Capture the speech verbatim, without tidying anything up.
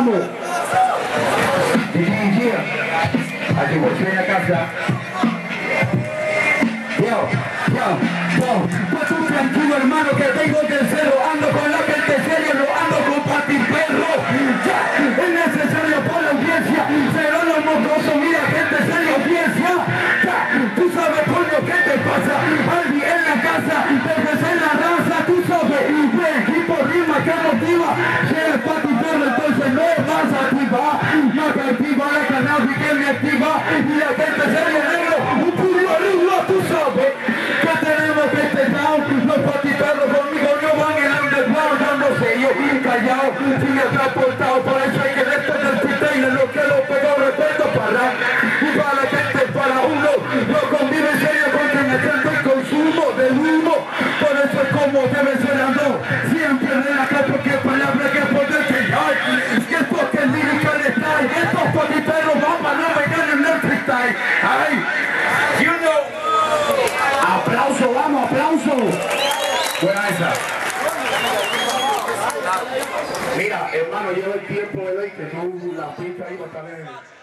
vamos. Aquí por en la casa. Yo, yo, yo, pues tú tranquilo hermano que tengo tercero, ando con la gente serio, no ando con Pati Perro. Ya, es necesario por la audiencia, pero los mocosos, mira gente seria audiencia. Ya, tú sabes por lo que te pasa, Albi en la casa, desde en la raza, tú sabes, de equipo rima que motiva, si eres Pati Perro entonces no vas a activar, no te activa la canal que me activa, y la gente seria negro, un puro arriba, tú sabes, que tenemos que este down, los Pati Perros conmigo no van en el underground, dándose yo callado, sin el transportado, por eso hay que esto del freestyle, lo que lo pegó recuerdo para, y para la gente, para uno, no convive en serio porque me siento el consumo del humo, por eso es como debe ser ando, siempre de la cara porque palabra que poder callar, que es porque el lyrical está, estos Pati Perros van para no me ganen el freestyle, ay, you know. Aplauso, vamos, aplauso. Buena esa. Mira, hermano, llevo el tiempo de hoy que no la pista iba a estar en